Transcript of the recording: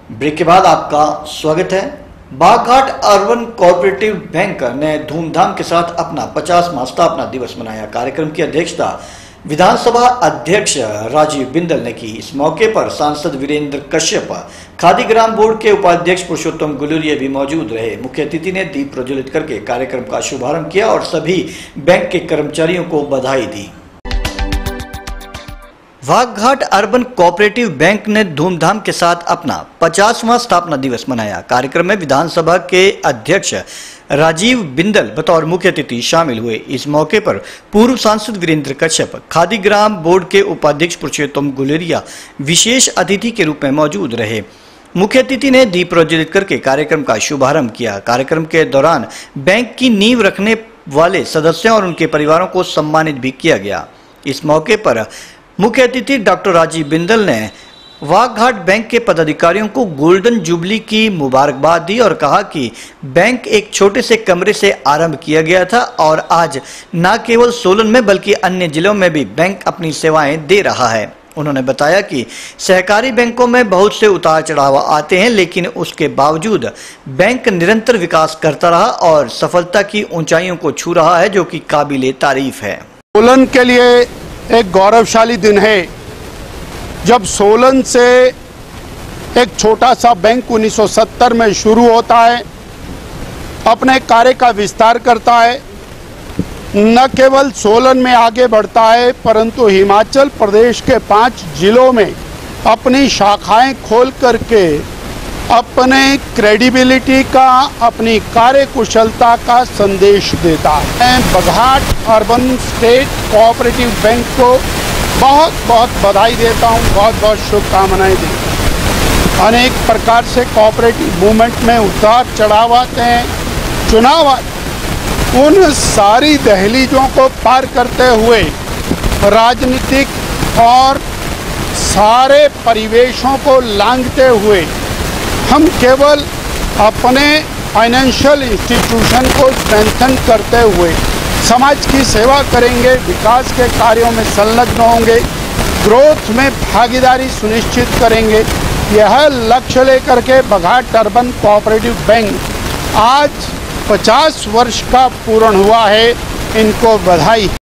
Break के बाद आपका स्वागत है। बागघाट अर्बन कोऑपरेटिव बैंक ने धूमधाम के साथ अपना 50वां स्थापना दिवस मनाया। कार्यक्रम की अध्यक्षता विधानसभा अध्यक्ष राजीव बिंदल ने की। इस मौके पर सांसद वीरेंद्र कश्यप, खादी ग्राम बोर्ड के उपाध्यक्ष पुरुषोत्तम गुलरिया भी मौजूद रहे। मुख्य अतिथि ने दीप प्रज्वलित करके कार्यक्रम का शुभारंभ किया और सभी बैंक के कर्मचारियों को बधाई दी। बागघाट अर्बन कोऑपरेटिव बैंक ने धूमधाम के साथ अपना 50वां स्थापना दिवस मनाया। कार्यक्रम में विधानसभा के अध्यक्ष राजीव बिंदल बतौर मुख्य अतिथि शामिल हुए। इस मौके पर पूर्व सांसद वीरेंद्र कश्यप, खादी ग्राम बोर्ड के उपाध्यक्ष पुरुषोत्तम गुलरिया विशेष अतिथि के रूप में मौजूद रहे। मुख्य अतिथि ने दीप प्रज्वलित करके कार्यक्रम का शुभारंभ किया। कार्यक्रम के दौरान बैंक की नींव रखने वाले सदस्यों और उनके परिवारों को सम्मानित भी किया गया। इस मौके पर मुख्य अतिथि डॉक्टर राजीव बिंदल ने बागघाट बैंक के पदाधिकारियों को गोल्डन जुबली की मुबारकबाद दी और कहा कि बैंक एक छोटे से कमरे से आरंभ किया गया था और आज न केवल सोलन में बल्कि अन्य जिलों में भी बैंक अपनी सेवाएं दे रहा है। उन्होंने बताया कि सहकारी बैंकों में बहुत से उतार चढ़ाव आते हैं, लेकिन उसके बावजूद बैंक निरंतर विकास करता रहा और सफलता की ऊंचाइयों को छू रहा है, जो कि काबिले तारीफ है। सोलन के लिए एक गौरवशाली दिन है जब सोलन से एक छोटा सा बैंक 1970 में शुरू होता है, अपने कार्य का विस्तार करता है, न केवल सोलन में आगे बढ़ता है परंतु हिमाचल प्रदेश के 5 जिलों में अपनी शाखाएं खोल करके अपने क्रेडिबिलिटी का, अपनी कार्यकुशलता का संदेश देता है। मैं Baghat urban state cooperative bank को बहुत बहुत बधाई देता हूं, बहुत बहुत शुभकामनाएं देता हूं। अनेक प्रकार से कोऑपरेटिव मूवमेंट में उतार चढ़ाव आते हैं, चुनाव आते, उन सारी दहलीजों को पार करते हुए राजनीतिक और सारे परिवेशों को लांघते हुए हम केवल अपने फाइनेंशियल इंस्टीट्यूशन को स्ट्रेंथन करते हुए समाज की सेवा करेंगे, विकास के कार्यों में संलग्न होंगे, ग्रोथ में भागीदारी सुनिश्चित करेंगे। यह लक्ष्य लेकर के बागघाट अर्बन कोऑपरेटिव बैंक आज 50 वर्ष का पूर्ण हुआ है। इनको बधाई।